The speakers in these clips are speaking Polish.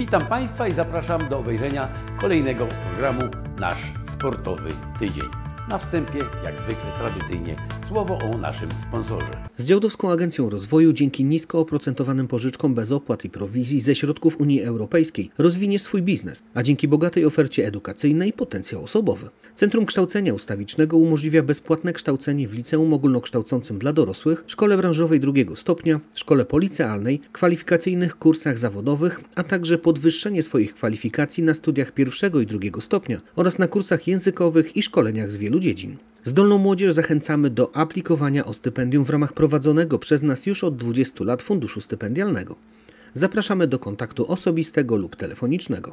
Witam Państwa i zapraszam do obejrzenia kolejnego programu Nasz Sportowy Tydzień. Na wstępie, jak zwykle tradycyjnie, słowo o naszym sponsorze. Z Działdowską Agencją Rozwoju dzięki nisko oprocentowanym pożyczkom bez opłat i prowizji ze środków Unii Europejskiej rozwiniesz swój biznes, a dzięki bogatej ofercie edukacyjnej potencjał osobowy. Centrum Kształcenia Ustawicznego umożliwia bezpłatne kształcenie w liceum ogólnokształcącym dla dorosłych, szkole branżowej drugiego stopnia, szkole policealnej, kwalifikacyjnych kursach zawodowych, a także podwyższenie swoich kwalifikacji na studiach pierwszego i drugiego stopnia oraz na kursach językowych i szkoleniach z wielu dziedzin. Zdolną młodzież zachęcamy do aplikowania o stypendium w ramach prowadzonego przez nas już od 20 lat funduszu stypendialnego. Zapraszamy do kontaktu osobistego lub telefonicznego.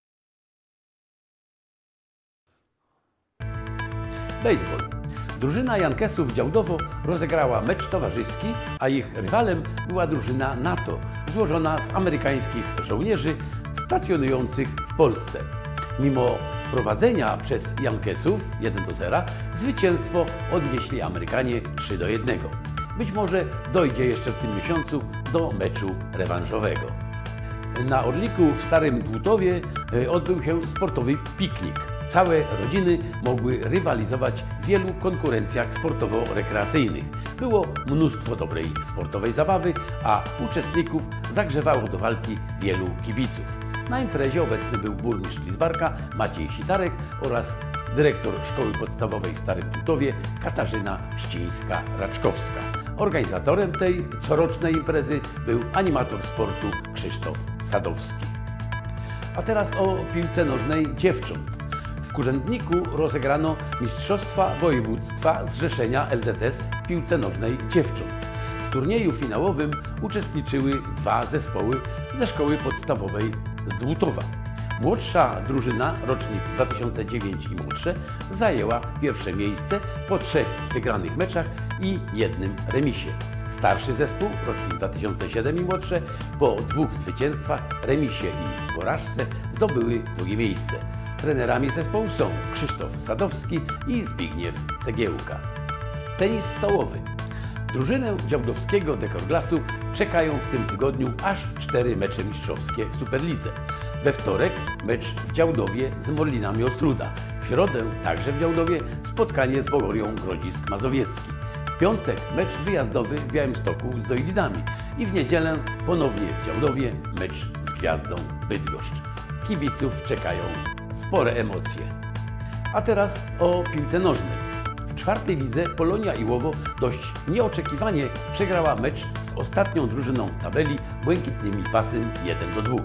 Baseball. Drużyna Yankesów Działdowo rozegrała mecz towarzyski, a ich rywalem była drużyna NATO, złożona z amerykańskich żołnierzy stacjonujących w Polsce. Mimo prowadzenia przez Yankesów 1-0, zwycięstwo odnieśli Amerykanie 3-1. Być może dojdzie jeszcze w tym miesiącu do meczu rewanżowego. Na Orliku w Starym Dłutowie odbył się sportowy piknik. Całe rodziny mogły rywalizować w wielu konkurencjach sportowo-rekreacyjnych. Było mnóstwo dobrej sportowej zabawy, a uczestników zagrzewało do walki wielu kibiców. Na imprezie obecny był burmistrz Lidzbarka Maciej Sitarek oraz dyrektor Szkoły Podstawowej w Starym Dłutowie Katarzyna Trzcińska-Raczkowska. Organizatorem tej corocznej imprezy był animator sportu Krzysztof Sadowski. A teraz o piłce nożnej dziewcząt. W Kurzędniku rozegrano Mistrzostwa Województwa Zrzeszenia LZS w piłce nożnej dziewcząt. W turnieju finałowym uczestniczyły dwa zespoły ze szkoły podstawowej z Dłutowa. Młodsza drużyna, rocznik 2009 i młodsze, zajęła pierwsze miejsce po 3 wygranych meczach i 1 remisie. Starszy zespół, rocznik 2007 i młodsze, po 2 zwycięstwach, remisie i porażce zdobyły drugie miejsce. Trenerami zespołu są Krzysztof Sadowski i Zbigniew Cegiełka. Tenis stołowy. Drużynę działdowskiego Dekorglasu czekają w tym tygodniu aż 4 mecze mistrzowskie w Superlidze. We wtorek mecz w Działdowie z Morlinami Ostróda. W środę także w Działdowie spotkanie z Bogorią Grodzisk Mazowiecki. W piątek mecz wyjazdowy w Białymstoku z Dojlidami i w niedzielę ponownie w Działdowie mecz z Gwiazdą Bydgoszcz. Kibiców czekają spore emocje. A teraz o piłce nożnej. W 4. lidze Polonia Iłowo dość nieoczekiwanie przegrała mecz z ostatnią drużyną tabeli błękitnymi pasem 1-2.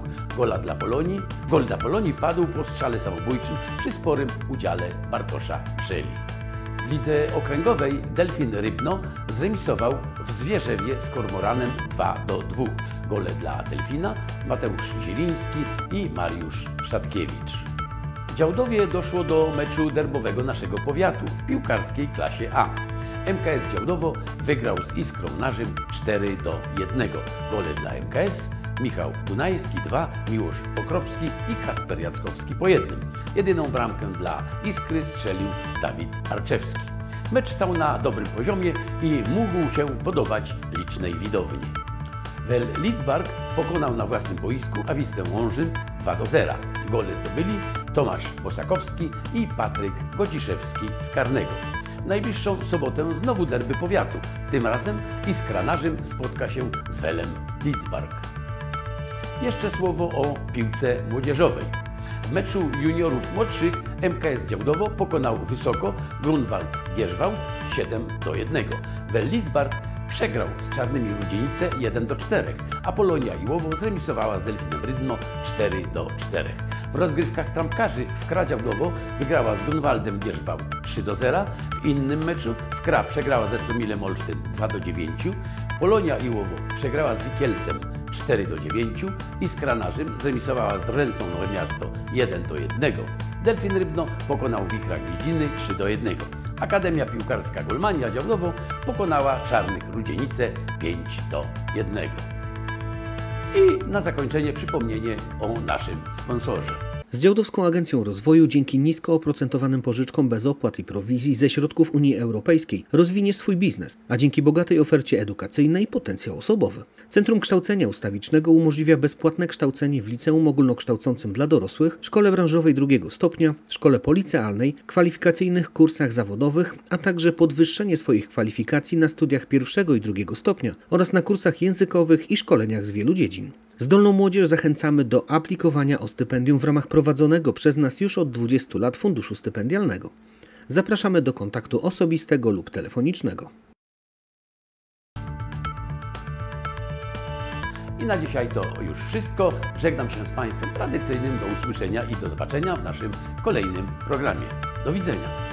Gol dla Polonii padł po strzale samobójczym przy sporym udziale Bartosza Szeli. W lidze okręgowej Delfin Rybno zremisował w Zwierzewie z Kormoranem 2-2. Gole dla Delfina Mateusz Zieliński i Mariusz Szatkiewicz. W Działdowie doszło do meczu derbowego naszego powiatu w piłkarskiej klasie A. MKS Działdowo wygrał z Iskrą Narzym 4-1. Gole dla MKS Michał Dunajski 2, Miłosz Pokropski i Kacper Jackowski po 1. Jedyną bramkę dla Iskry strzelił Dawid Arczewski. Mecz stał na dobrym poziomie i mógł się podobać licznej widowni. Wel Lidzbark pokonał na własnym boisku Awistę Łążyn 2-0. Gole zdobyli Tomasz Bosakowski i Patryk Gociszewski z karnego. W najbliższą sobotę znowu derby powiatu. Tym razem Iskra Narzym spotka się z Welem Lidzbark. Jeszcze słowo o piłce młodzieżowej. W meczu juniorów młodszych MKS Działdowo pokonał wysoko Grunwald Gierzwałt 7-1. Wel Lidzbark przegrał z Czarnymi Rudzienice 1-4, a Polonia Iłowo zremisowała z Delfinem Rydno 4-4. W rozgrywkach trampkarzy Wkra Działdowo wygrała z Grunwaldem Gierzwałt 3-0, w innym meczu Wkra przegrała ze Stomilem Olsztyn 2-9, Polonia Iłowo przegrała z Wikielcem 4-9, Iskra Narzym zremisowała z Drwęcą Nowe Miasto 1-1. Delfin Rybno pokonał Wichra Gwiździny 3-1. Akademia Piłkarska Golmania Działdowo pokonała Czarnych Rudzienice 5-1. I na zakończenie przypomnienie o naszym sponsorze. Z Działdowską Agencją Rozwoju dzięki nisko oprocentowanym pożyczkom bez opłat i prowizji ze środków Unii Europejskiej rozwiniesz swój biznes, a dzięki bogatej ofercie edukacyjnej potencjał osobowy. Centrum Kształcenia Ustawicznego umożliwia bezpłatne kształcenie w liceum ogólnokształcącym dla dorosłych, szkole branżowej drugiego stopnia, szkole policealnej, kwalifikacyjnych kursach zawodowych, a także podwyższenie swoich kwalifikacji na studiach pierwszego i drugiego stopnia oraz na kursach językowych i szkoleniach z wielu dziedzin. Zdolną młodzież zachęcamy do aplikowania o stypendium w ramach prowadzonego przez nas już od 20 lat funduszu stypendialnego. Zapraszamy do kontaktu osobistego lub telefonicznego. I na dzisiaj to już wszystko. Żegnam się z Państwem tradycyjnym do usłyszenia i do zobaczenia w naszym kolejnym programie. Do widzenia.